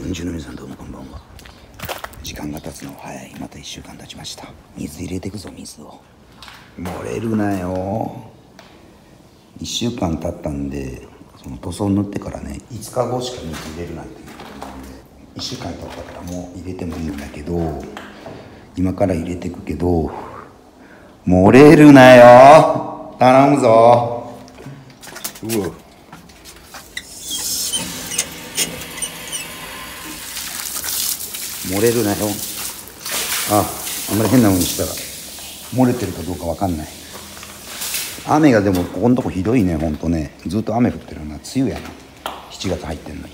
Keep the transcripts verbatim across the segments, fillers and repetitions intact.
じゅうの皆さんどうもこんばんは。時間が経つのは早い。またいっしゅうかん経ちました。水入れてくぞ。水を漏れるなよ。いっしゅうかん経ったんで、その塗装塗ってからねいつかごしか水入れるなんていうことなんで、いっしゅうかん経ったからもう入れてもいいんだけど、今から入れてくけど漏れるなよ。頼むぞ。うわ、漏れるなよ。あ、あんまり変な風にしたら漏れてるかどうかわかんない。雨がでもここのとこひどいね。ほんとね、ずっと雨降ってるな。梅雨やな。しちがつ入ってんのに。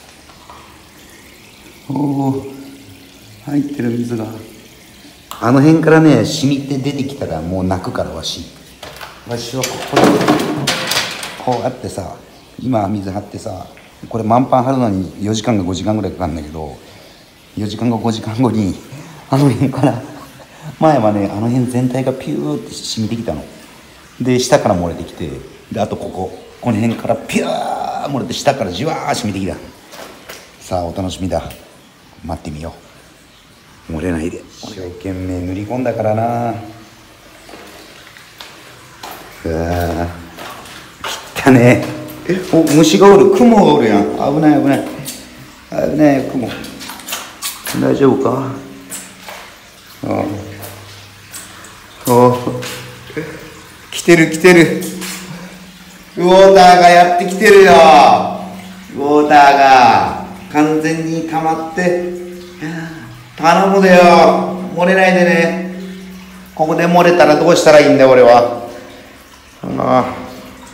おお、入ってる水があの辺からね染みて出てきたらもう泣くから。わしわしはここでこうやってさ、今水張ってさ、これ満帆張るのによじかんかごじかんぐらいかかるんだけど、よじかんごごじかんごにあの辺から前はねあの辺全体がピューって染みてきたので、下から漏れてきて、であとこここの辺からピュー漏れて下からじわー染みてきた。さあお楽しみだ。待ってみよう。漏れないで。一生懸命塗り込んだからな。うわー汚ねえ。お、虫がおる。雲がおるやん。危ない危ない危ない。雲大丈夫か。ああ、お来てる来てる。ウォーターがやってきてるよ。ウォーターが完全に溜まって、頼むでよ。漏れないでね。ここで漏れたらどうしたらいいんだよ俺は。ああ、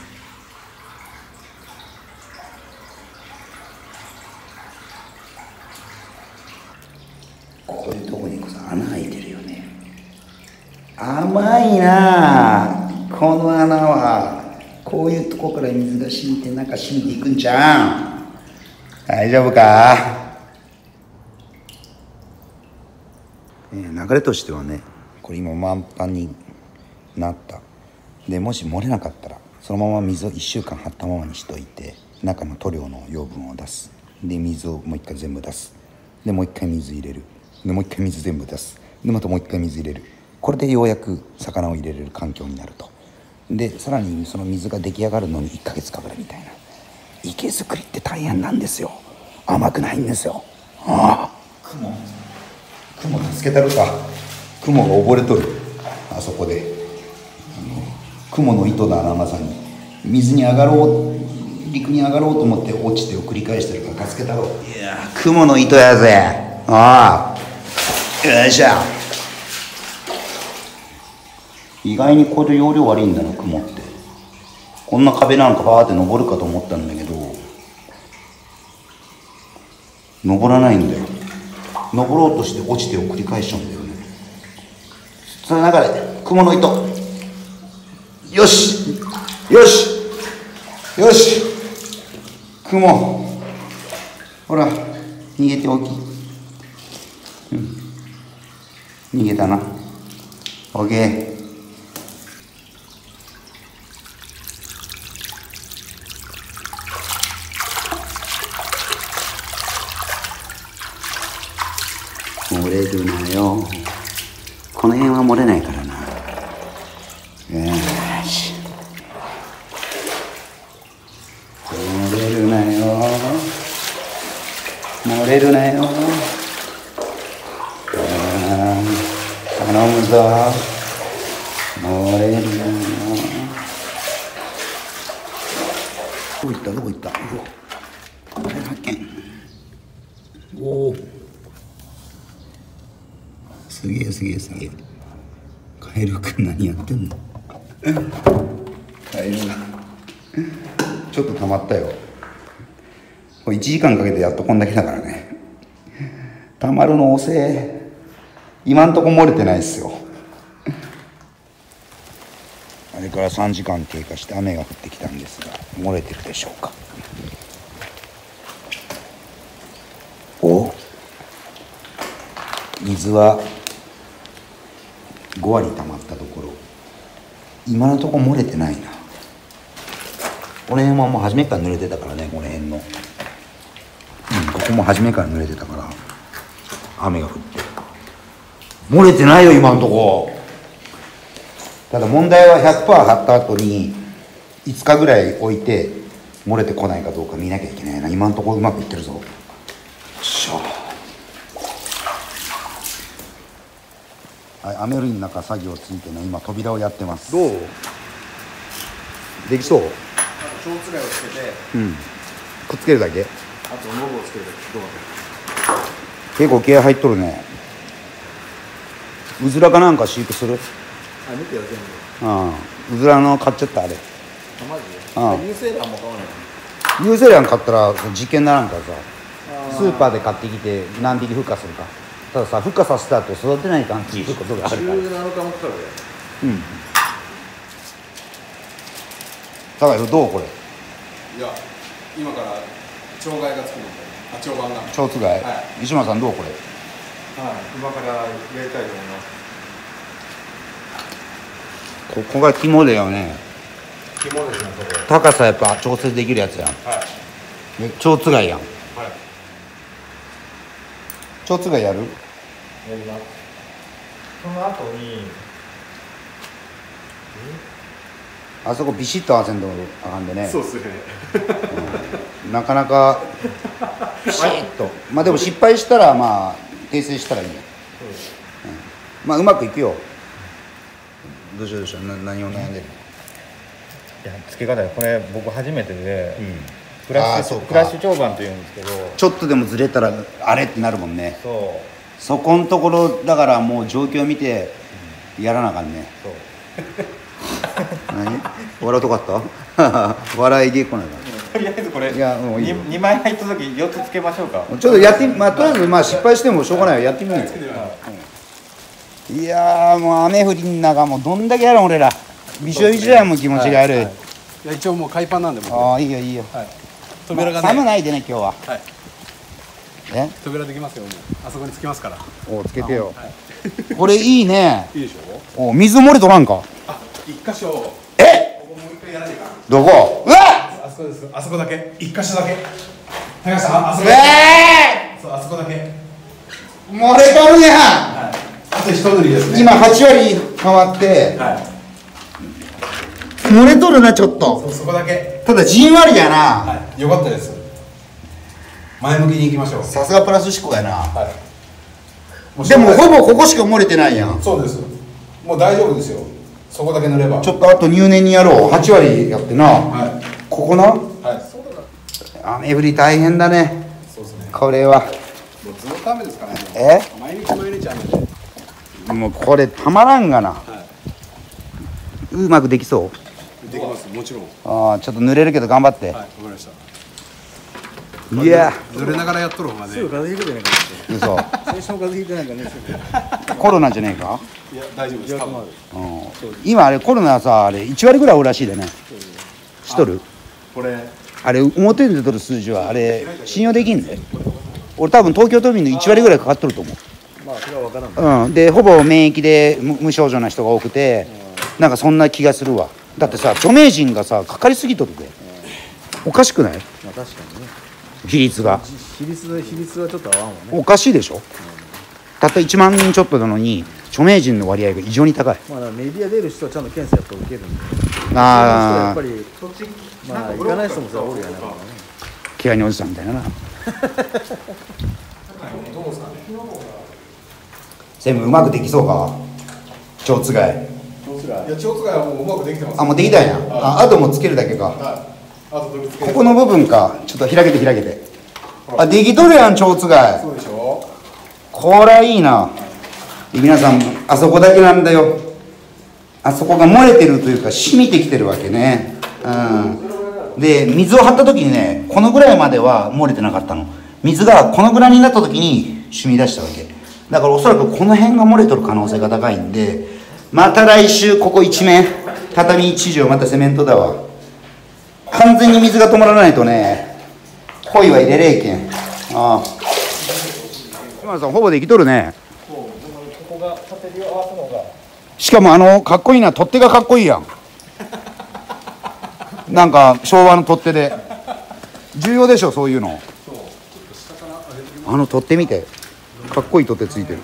こういうとこにこそ穴開いてるよね。甘いなこの穴は。こういうとこから水が染みて中染みていくんじゃん。大丈夫か。えー、流れとしてはね、これ今満帆になったで、もし漏れなかったらそのまま水をいっしゅうかん張ったままにしといて、中の塗料の養分を出す。で水をもう一回全部出す。でもう一回水入れる。でもう一回水全部出す。でまたもう一回水入れる。これでようやく魚を入れれる環境になると。でさらにその水が出来上がるのにいっかげつかかるみたいな。池作りって大変なんですよ。甘くないんですよ。ああ、雲雲助けたるか。雲が溺れとる。あそこであの雲の糸だな。まさに水に上がろう、陸に上がろうと思って落ちてを繰り返してるから助けたろう。いや雲の糸やぜ。ああ、よいしょ。意外にこれ容量悪いんだな雲って。こんな壁なんかバーって登るかと思ったんだけど登らないんだよ。登ろうとして落ちてを繰り返しちゃうんだよね。その中で雲の糸、よしよしよし、雲ほら逃げておき、うん、逃げたな。オッケー。漏れるなよ。この辺は漏れないからな。よし、漏れるなよ。漏れるなよ。頼むぞ。漏れるなよ。どこ行ったどこ行った。うわ、発見。おお、すげえすげえすげえ。カエルくん何やってんの。カエルちょっと溜まったよ。これいちじかんかけてやっとこんだけだからね。溜まるの遅え。今んとこ漏れてないっすよ。あれからさんじかん経過して雨が降ってきたんですが、漏れてるでしょうか。お、水はごわり溜まったところ、今のところ漏れてないな。この辺はもう初めから濡れてたからね、この辺の、うん、ここも初めから濡れてたから雨が降って漏れてないよ今んとこ。ただ問題は ひゃくパーセント 貼った後にいつかぐらい置いて漏れてこないかどうか見なきゃいけないな。今んとこうまくいってるぞ。よっしゃ。はい、雨降りの中作業ついてね今扉をやってます。どうできそう？ 蝶つがいをつけて、 うん、くっつけるだけ。 あとノブをつけるだけ。どうだろう。 結構気合入っとるね。うずらかなんか飼育する？ あ、見てよ全部。 ああ、うずらの買っちゃったあれ。 あ、マジで？ ああ、 ニューセーラーも買わないの？ ニューセーラー買ったら実験にならんからさ、スーパーで買ってきて何匹孵化するか。たださ、孵化させた後育てないかんっていうことがあるから。 じゅうななにちもかかるうん。高井どうこれ？ いや、今から鳥害がつくので、あ、鳥板が。 蝶つがい。 はい、 石村さんどうこれ？ はい、今からやりたいと思います。 ここが肝だよね。 肝ですね、そこ。 高さやっぱ調整できるやつやん。 はい。 で蝶つがいやん。 はい。 蝶つがいやる？ やります。その後に、 あそこビシッと合わせんとあかんでね。 そうですね。 うん、なかなかピシッと。まあでも失敗したらまあ訂正したらいいや。 そうです。 うん、まあうまくいくよ。どうしようどうしよう。な何を悩んでるの？ いや、付け方これ僕初めてで、うん、クラッシュクラッシュ蝶板っていうんですけど、 ちょっとでもずれたらあれってなるもんね。 そう。 そこのところだからもう状況を見てやらなあかんね。 そう。 何？笑うとこあった？笑いでこないかとりあえずこれいやもういいよ。 にまい入った時よっつつけましょうか。 ちょっとやってまあとりあえずまあ失敗してもしょうがないよ。やってみようよ。いやーもう雨降りん中もうどんだけやるん俺らびしょびしょやもん気持ちが悪い。 いや一応もう海パンなんで僕。 ああいいよいいよ。 はい。扉がね。 寒ないでね今日は。 はい。 え？ 扉できますよもう。あそこにつきますから。 おつけてよ。これいいね。 いいでしおょ。 水漏れとらんか。 あ、一箇所。 え？ ここもう一回やらないか。 どこ？うわ！ あそこです。あそこだけ。一箇所だけ。高橋さんあそこ。 ええ！ そうあそこだけ。 漏れとるやん。 はい。あと一塗りですね。 今はち割変わって、 はい。 漏れとるなちょっと。 そうそこだけ。 ただじんわりやな。 はい。よかったです。前向きに行きましょう。 さすがプラス思考やな。 はい。 でもほぼここしか漏れてないやん。 そうです。もう大丈夫ですよ。そこだけ塗れば。 ちょっとあと入念にやろう。はち割やってな。 はい。 ここな。 はい。 雨降り大変だね。 そうですね。 これは。 もうずっと雨ですからね。 え？ 毎日毎日雨で。 もうこれたまらんがな。 はうまくできそい。できます。もちろん。 う。ああちょっと濡れるけど頑張って。 はい。わかりました。 いや。 濡れながらやっとる方がね。 すぐ風邪ひくじゃないか嘘。 最初の風邪ひいてないかね。 コロナじゃねえか。 いや大丈夫です。多分。 うん、今あれコロナさあれいち割ぐらいおるらしいでね。知っとる？ これあれ表に出とる数字はあれ信用できんで。俺多分東京都民のいち割ぐらいかかっとると思う。 まあそれは分からん。 うん、でほぼ免疫で 無, 無症状な人が多くて、なんかそんな気がするわ。だってさ著名人がさかかりすぎとるで、おかしくない？ まあ確かにね。 比率が比率比率はちょっと合わんわね。 おかしいでしょ。たったいちまんにんちょっとなのに著名人の割合が異常に高い。 まあメディア出る人はちゃんと検査やっぱ受けるんで。 ああやっぱりまあ行かない人もさおるやな。 毛ガニおじさんみたいなな。全部うまくできそうか。蝶つがい。 いや蝶つがいはもううまくできてます。 あもうできたんや。ああともうつけるだけか。 はい。あと取り付ける。 ここの部分か。ちょっと開けて開けて。あできとるやん蝶つがい。 そうでしょ。 これいいな。皆さんあそこだけなんだよ。あそこが漏れてるというか染みてきてるわけね。うん。で水を張った時にねこのぐらいまでは漏れてなかったの。水がこのぐらいになった時に染み出したわけだからおそらくこの辺が漏れとる可能性が高いんで、また来週ここ一面畳一畳またセメントだわ。完全に水が止まらないとね恋は入れれえけん。ああ今さんほぼできとるね。しかもあのかっこいいな取っ手がかっこいいやん。なんか昭和の取っ手で重要でしょそういうの。 あの取ってみて、かっこいい取っ手ついてる。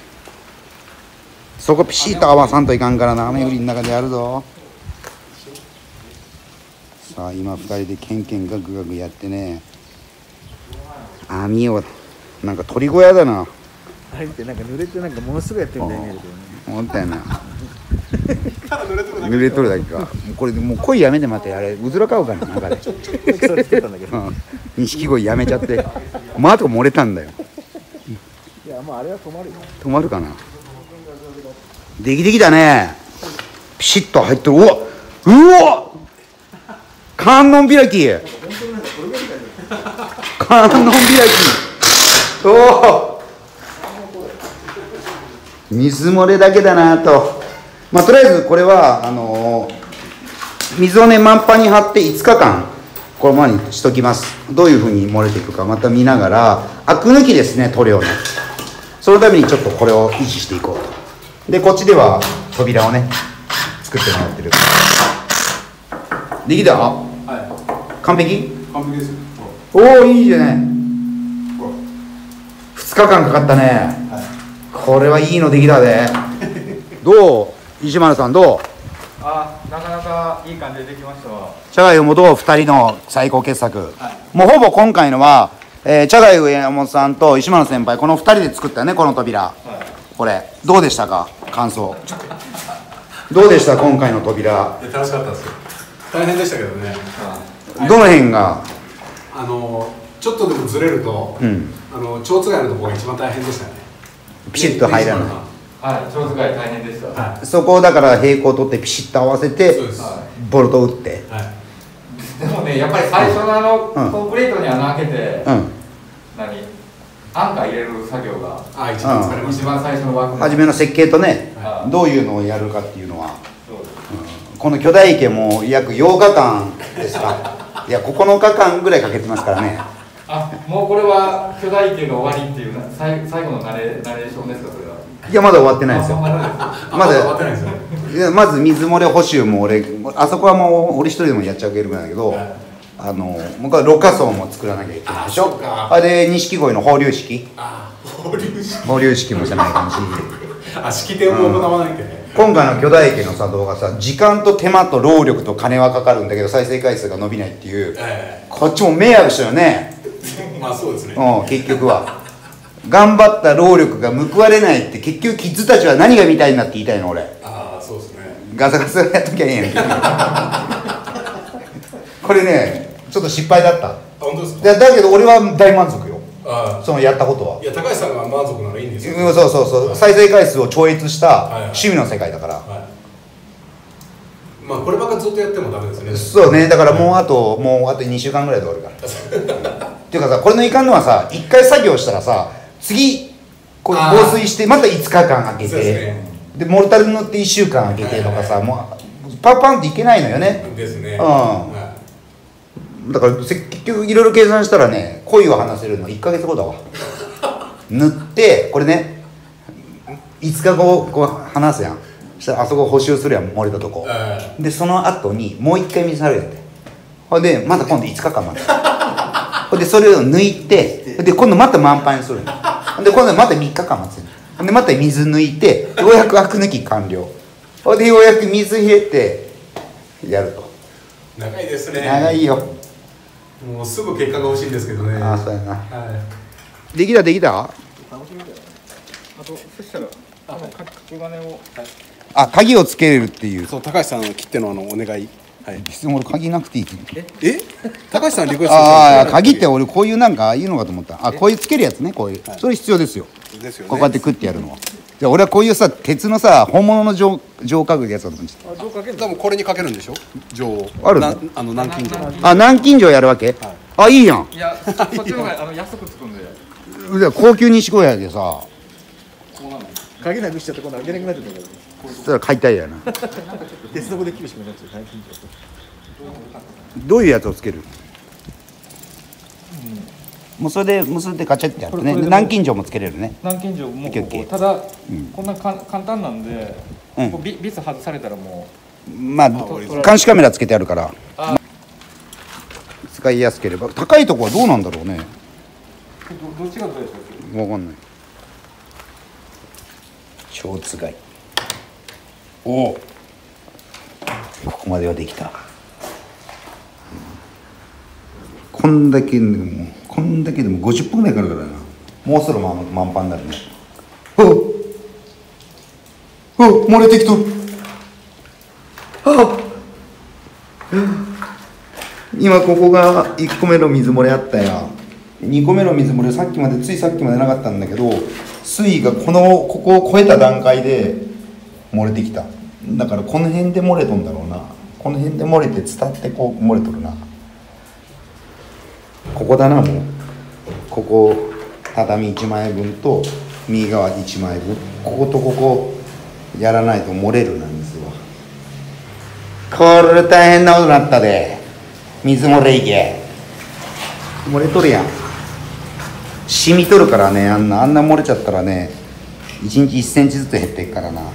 そこピシッと合わさんといかんからな。雨降りの中でやるぞ。さあ今ふたりでケンケンガクガクやってね、網をなんか鳥小屋だな。 あれってなんか濡れてなんかものすごいやってるみたいに見えるけどね。 思ったよな。濡れとるだけか。もうこれもう鯉やめて待って、あれうずら買うかな、中で。 それ作ったんだけど。 錦鯉やめちゃって、まあとか漏れたんだよ。 いやまああれは止まるよ。 止まるかな。できできだね。ピシッと入ってる。うわうわ観音開き。観音開き。おお水漏れだけだなと。まあとりあえずこれはあのー、水をね満帆に張っていつかかんこのままにしときます。どういうふうに漏れていくかまた見ながら、アク抜きですね、塗料の。そのためにちょっとこれを維持していこうと。でこっちでは扉をね作ってもらってる。できた？ はい。 完璧？ 完璧ですよ。 おおいいじゃない。ふつかかんかかったね。 はい。 これはいいのできたで。どう石丸さんどう？ あ、なかなかいい感じでできましたわ。 茶貝もどうふたりの最高傑作、はい、もうほぼ今回のは、えー、茶貝上山さんと石丸先輩このふたりで作ったよね、この扉、はい、これどうでしたか、感想どうでした今回の扉。 楽しかったですよ。大変でしたけどね、 はい、どの辺があのちょっとでもずれると、うん、あの蝶つがいのところが一番大変でしたね。 ピシッと入らない。 はい、蝶つがい大変でした、 はい、そこをだから平行を取ってピシッと合わせてボルトを打って、はい、 でもねやっぱり最初のあの、うん、コンクリートに穴開けて、うん、何アンカー入れる作業があ一番疲れました。 一番最初の枠初めの設計とね、はい、どういうのをやるかっていうのは、うん、この巨大池も約ようかかんですかいやここのかかんぐらいかけてますからね。 あ、もうこれは巨大池の終わりっていう最最後のナレナレーションですか、それは。 いやまだ終わってないですよ。まだ終わってないですよ。 いやまず水漏れ補修も俺あそこはもう俺一人でもやっちゃうゲームなんだけど、はい、あの僕はろ過層も作らなきゃいけないでしょ。あれ錦鯉の放流式。あ放流式。放流式もじゃないかもしれない。 あ式典も行わないとね。 今回の巨大池の作動がさ、時間と手間と労力と金はかかるんだけど再生回数が伸びないっていう、えー、こっちも迷惑したよね。 まあそうですね。 うん結局は。頑張った労力が報われないって結局キッズたちは何が見たいんだって言いたいの俺。 ああそうですね。 ガサガサやっときゃいいやんこれねちょっと失敗だった。 本当ですか。 だ, だけど俺は大満足よ。 あそのやったことは。 いや高橋さんが満足ならいいんですよ。 そうそうそう、はい、再生回数を超越した趣味の世界だから、はいはい、 まあこればっかずっとやってもダメですね。 そうね、だからもうあと、はい、もうあとにしゅうかんぐらいで終わるからっていうかさ、これのいかんのはさいっかい作業したらさ次こう防水してまたいつかかん空けて で,、ね、でモルタル塗っていっしゅうかん空けてとかさ、はいはい、もうパンパンっていけないのよね。 ですね。うん、 はい、だから結局いろいろ計算したらね恋を話せるのいっかげつごだわ塗ってこれねいつかごこう話すやん。そしたらあそこ補修するやん漏れたとこ、はい、でその後にもういっかい水されるやんて。ほんでまた今度いつかかん待つほんでそれを抜いてで今度また満杯にするんで今度またみっかかん待つんでまた水抜いてようやくアク抜き完了。ほんでようやく水入れてやると。 長いですね。 長いよ。 もうすぐ結果が欲しいんですけどね。 ああそうやな、 はい、 できたできた。 楽しみだよ。あとそしたらあの角金を、はい、 あ鍵をつけれるっていう。 そう高橋さんの切手のあのお願い。はい、 別に俺鍵なくていい。 ええ高橋さんリクエストああ鍵って俺こういうなんかいいのかと思った。あこういうつけるやつね、こういう、はい、それ必要ですよ。 ですよね。 こうやってクッてやるのは。じゃ俺はこういうさ鉄のさ本物の錠錠かけるやつだと思ってた。 あ錠かける。多分これにかけるんでしょ。錠あるの。 あの南京錠。 あ南京錠やるわけ。はい、あいいやん。 いやそっちの方があの安くつくんで。 高級西小屋でさ。 鍵なくしちゃって今度開けなくなっちゃったから。 そしたら買いたいやな。 鉄の子で厳しくなっちゃう。南京錠。 どういうやつをつける、うん、もうそれで結んでカチャってやってね。南京錠もつけれるね。 南京錠もここただ、うん、こんなか簡単なんで、うん、こうビ, ビス外されたらもうまあ監視カメラつけてあるから使いやすければ。高いとこはどうなんだろうね。 どっちがどうですか？ 分かんない。蝶つがい。おお、ここまではできた。こんだけでもこんだけでもごじゅっぷんぐらいかかるからな。もうそろ満満帆になるね。あっあっ、漏れてきとる。あっ、今ここがいっこめの水漏れあったや。にこめの水漏れさっきまでついさっきまでなかったんだけど、水位がこのここを超えた段階で漏れてきた。だからこの辺で漏れとんだろうな。この辺で漏れて伝ってこう漏れとるな。ここだな。もうここ畳いちまいぶんと右側いちまいぶん、こことここやらないと漏れるなんですよ。これ大変なことになったで。水漏れいけ漏れとるやん。染みとるからね。あんなあんな漏れちゃったらね、いちにちいっセンチずつ減っていくからな。いや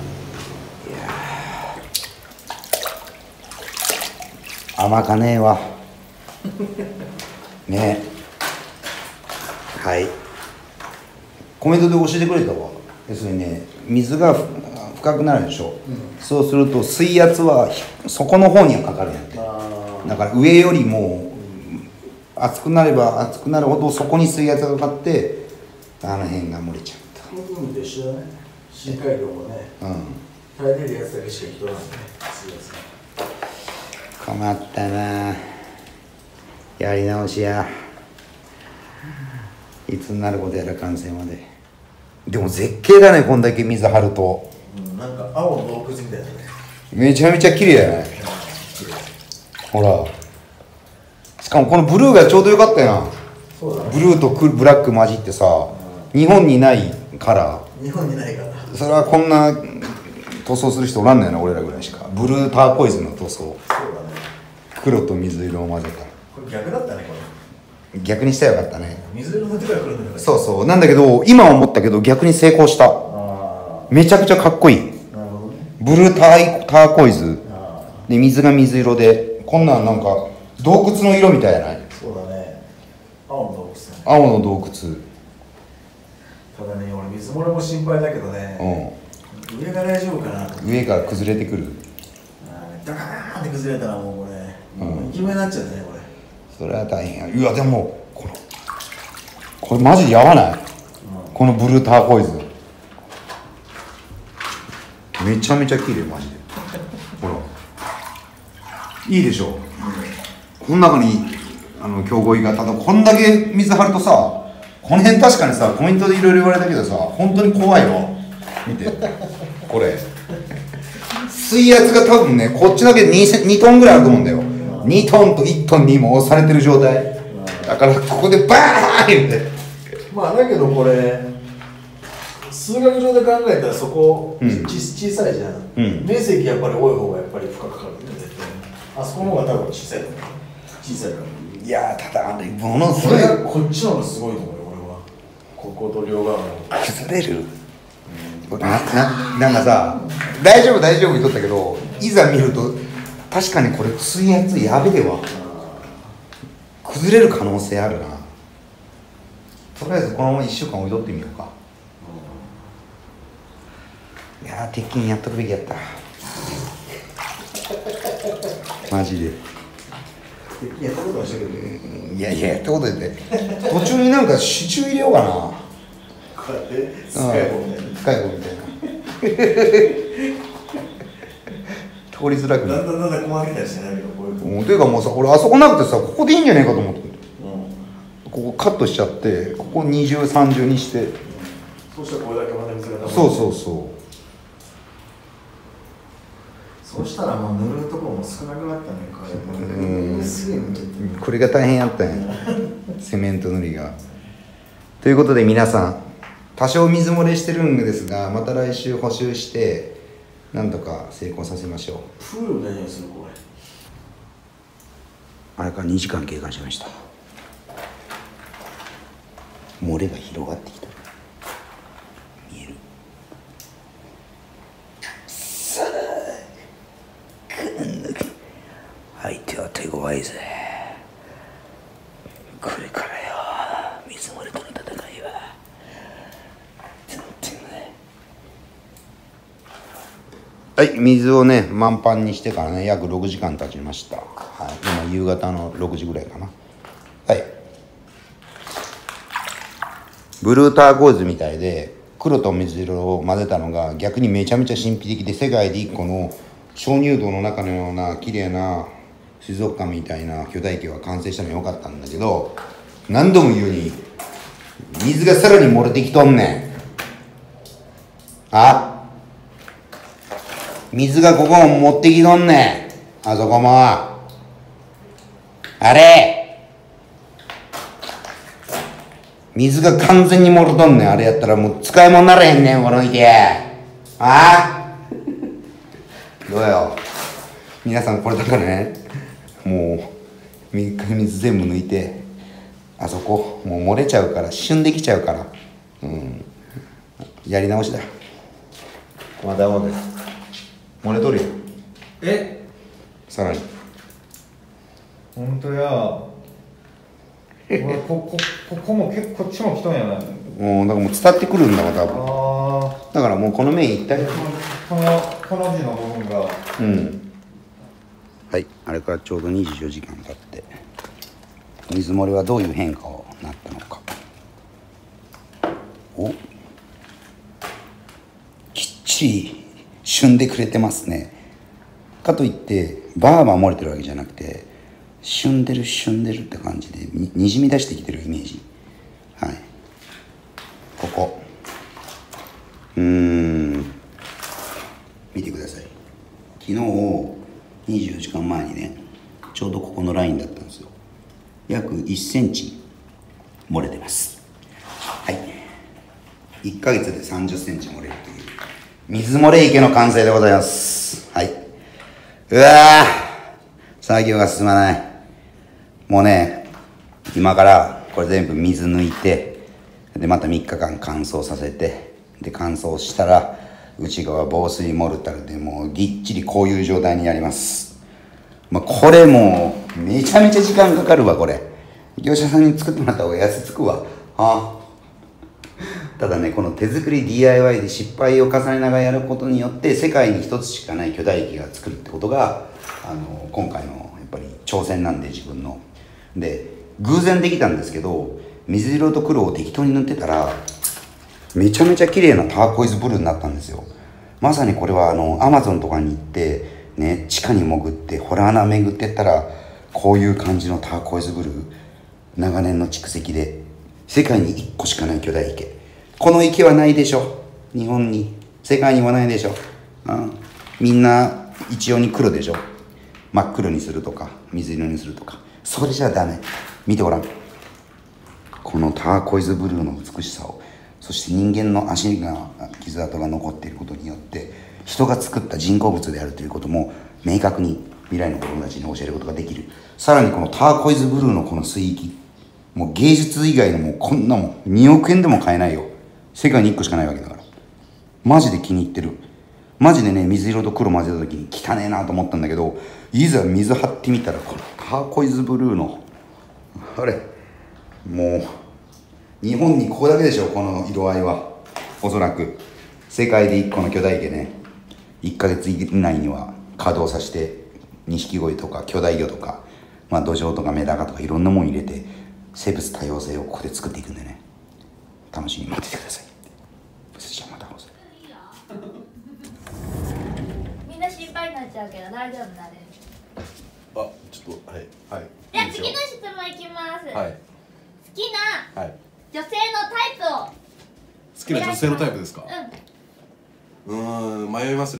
甘かねえわねえ。はい、コメントで教えてくれたわ。要するにね、水が深くなるでしょ、うん、そうすると水圧は底の方にはかかるんやって。だから上よりも熱くなれば熱くなるほどそこに水圧がかかってあの辺が漏れちゃった。 海と一緒だね。深海魚もね、うん、耐えれるやつだけしか人なんでね、水圧が。 困ったな。やり直しや。いつになることやら完成まで。でも絶景だね、こんだけ水張ると、 うん、なんか青の洞窟みたいだね。 めちゃめちゃ綺麗だね、うん、ほら。しかもこのブルーがちょうどよかったやん。 そうだね、 ブルーとブラック混じってさ、うん、日本にないカラー。日本にないから。 それはこんな塗装する人おらんのやな、俺らぐらいしか。ブルーターコイズの塗装。そうだね。黒と水色を混ぜた。 これ逆だったね、これ。 逆にしたらよかったね。 水色の手が来るんだよ。 そうそう。なんだけど今思ったけど逆に成功した。めちゃくちゃかっこいい。なるほどね。ブルーター、ターコイズで水が水色で、こんなんなんか洞窟の色みたいやない？ そうだね。青の洞窟だね。 青の洞窟。 ただね、俺水漏れも心配だけどね、うん、上が大丈夫かな。 上から崩れてくる。 ダカーンって崩れたらもうこれ、うん、生き目になっちゃうね、これ。 それは大変や。いやでもこのこれマジでやばない、うん、このブルーターコイズめちゃめちゃ綺麗マジでほらいいでしょ、うん、この中にあの競合がただこんだけ水張るとさ、この辺確かにさコメントでいろいろ言われたけどさ、本当に怖いよ。見てこれ水圧が多分ね、こっちだけで 2, にトンぐらいあると思うんだよ。にトンといちトンにも押されてる状態だから、ここでバーンって。 まあだけどこれ数学上で考えたらそこ、うん、小さいじゃん、うん、面積やっぱり多い方がやっぱり負荷かかるんだよ絶対。あそこの方が多分小さいと思う。小さいから。いやー、ただあれものすごい。 これがこっちの方がすごいと思うよ俺は。ここと両側の崩れる、うん、な, な, なんかさ大丈夫大丈夫言っとったけど、いざ見ると確かにこれ水圧やべえわ。崩れる可能性あるな。とりあえずこのままいっしゅうかん置いとってみようか。いやー、鉄筋やっとくべきやったマジで。 鉄筋やったことはしたけど、 いやいややったことで途中になんか支柱入れようかな。 こうやってスカイボみたいな、 スカイボみたいな通りづらくなる。 だんだんだんだん細けたりしてないけど、こういうていうかもうさ、俺あそこなくてさ、ここでいいんじゃねえかと思って、うん、ここカットしちゃって、ここにじゅう、さんじゅうにして、うん、 そうしたらこれだけまた水が溜まる。 そうそうそう。 そうしたらもう塗るところも少なくなったね、これ。うん、すげえ塗ってる。 これが大変やったんやセメント塗りが。ということで皆さん、多少水漏れしてるんですが、また来週補修してなんとか成功させましょう。 プール何をするこれ。 あれからにじかん経過しました。漏れが広がってきた。見える。さあ、相手は手強いぜ。これからよ、水漏れとの戦いはい、水をね満帆にしてからね約ろくじかん経ちました。はい、今夕方のろくじぐらいかな。はい、ブルーターコイズみたいで黒と水色を混ぜたのが逆にめちゃめちゃ神秘的で、世界で一個の鍾乳洞の中のような綺麗な水族館みたいな巨大池が完成したのよかったんだけど、何度も言うに水がさらに漏れてきとんねん。あ、水がここも持ってきとんねん。あそこもあれ水が完全に漏れとんねん。あれやったらもう使い物になれへんねんこの池。あどうよ皆さん、これだからね、もう水全部抜いて、あそこもう漏れちゃうから、旬できちゃうから、うん、やり直しだ。まだまだ漏れとるよ。 えさらに本当や俺ここここも結構こっちも来とんやな。 もうだからもう伝ってくるんだわ多分。 あだからもうこの面一体このこの字の部分がうん。はい、あれからちょうどにじゅうよじかん経って水漏れはどういう変化をなったのか。お、きっちり旬でくれてますね。かといってバーバー漏れてるわけじゃなくて、旬でる旬でるって感じで に, にじみ出してきてるイメージ。はい、ここうーん見てください。昨日にじゅうよじかんまえにね、ちょうどここのラインだったんですよ。約いっセンチ漏れてます。はい、いっかげつでさんじゅっセンチ漏れるという水漏れ池の完成でございます。はい、うわー作業が進まない。もうね今からこれ全部水抜いて、でまたみっかかん乾燥させて、で乾燥したら内側防水モルタルでもうぎっちりこういう状態になります。まあ、これもうめちゃめちゃ時間かかるわ。これ業者さんに作ってもらった方が安つくわ。あただね、この手作り ディーアイワイ で失敗を重ねながらやることによって世界に一つしかない巨大池が作るってことがあの今回のやっぱり挑戦なんで、自分ので偶然できたんですけど、水色と黒を適当に塗ってたらめちゃめちゃ綺麗なターコイズブルーになったんですよ。まさにこれはあのアマゾンとかに行ってね、地下に潜って洞穴巡ってったらこういう感じのターコイズブルー、長年の蓄積で世界にいっこしかない巨大池。この池はないでしょ日本に、世界にもないでしょ、うん、みんな一様に黒でしょ。真っ黒にするとか水色にするとか、それじゃダメ。見てごらん、このターコイズブルーの美しさを、そして人間の足が傷跡が残っていることによって人が作った人工物であるということも明確に未来の子供たちに教えることができる。さらにこのターコイズブルーのこの水域、もう芸術以外のもうこんなもんにおくえんでも買えないよ。世界にいっこしかないわけだから。マジで気に入ってる。マジでね、水色と黒混ぜた時に汚ねえなと思ったんだけど、いざ水張ってみたらこのターコイズブルーのあれもう日本にここだけでしょ、この色合いは。おそらく世界でいっこの巨大池ね、いっかげつ以内には稼働させて錦鯉とか巨大魚とか、まあ、土壌とかメダカとかいろんなもん入れて生物多様性をここで作っていくんでね、楽しみに待っててください。それじゃあまた放送。 みんな心配になっちゃうけど大丈夫だね。 あ、ちょっとはいはい。 じゃあ次の質問いきます。 はい。 好きなはい。 女性のタイプを。 好きな女性のタイプですか。 うん。 うーん、迷います。